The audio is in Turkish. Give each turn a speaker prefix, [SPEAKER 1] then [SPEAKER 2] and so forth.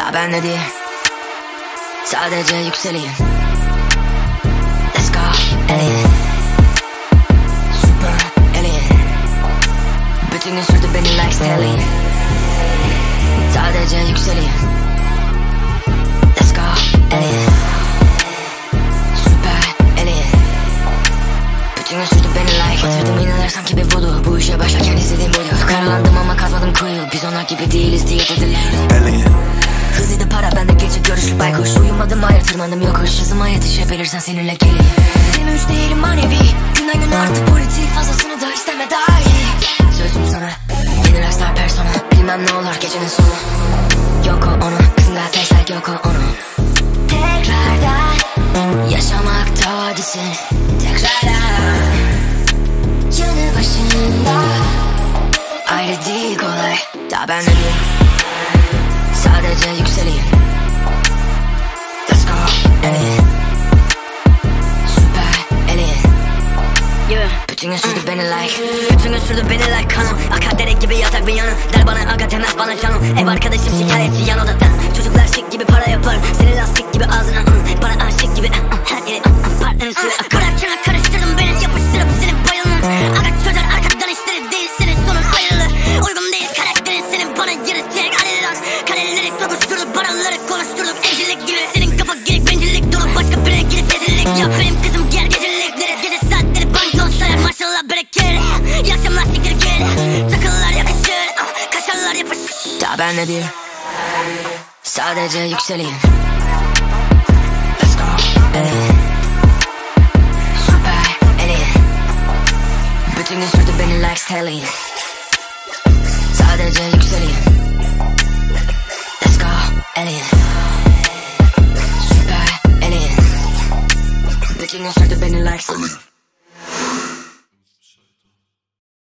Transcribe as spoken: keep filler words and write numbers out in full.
[SPEAKER 1] Daha ben de değil, sadece yükseleyim. Let's go, alien. Super alien. Bütün gün sürdü beni like stallion. Sadece yükseleyim. Let's go, alien. Super alien. Bütün gün sürdü beni like. Batırdım iğneler sanki bir voodoo. Bu işe başlarken izlediğim buydu. Karalandım ama kazmadım kuyu. Biz onlar gibi değiliz diye dediler.
[SPEAKER 2] Alien.
[SPEAKER 1] Hızlıydı para, bende geçit görüşlü baykuş. Uyumadım hayır, tırmandım yokuş. Hızıma yetişebilirsen seninle geleyim. Benim üç değilim manevi. Günden güne artık politik, fazlasını da isteme daha iyi. Sözüm sana, yeni rockstar persona. Bilmem ne olur gecenin sonu. Yok o onu, kızında flashlight yok o onu. Tekrardan yaşamak tadisin. Tekrardan yanı başında. Ayrı değil kolay, daha ben de değil, sadece yükseleyim. Let's go, alien. Super alien. Yeah. Bütün gün sürdü beni like. Bütün gün sürdü beni like kanım. Akar dere gibi yatak bir yanım. Der bana aga temez bana canım. Ev arkadaşım şikayetçi yan odadan. Çocuklar şık gibi para yapar. Seni lastik gibi ağzına ım. Bana aşık gibi ım. Her yeri ım ım. Partnerin suyu akar. Kararken karıştırdım beni. Yapıştırıp senin bayılın. Aga çözer arkadan işleri değil. Senin sonun hayırlı. Uygun değil karakterin senin bana yaratacak. Alelans kaleleri sokuşturduk. Paraları konuşturduk. Evcilik gibi. Senin kafa girik bencillik dolu. Başka birine gidip ezillik. Ya benim kızım gel gecelikleri. Gece saatleri bank sayar. Maşallah bereket. Yaşamlar siktir gel. Takılar yakışır. Kaşarlar yapışır. Daha ben de değil, sadece yükseleyim. Let's go, alien. Super alien. Bütün gün sürdü beni like stallion. Sadece yükseleyim. Let's go, alien. Super alien. Bütün gün sürdü beni like stallion.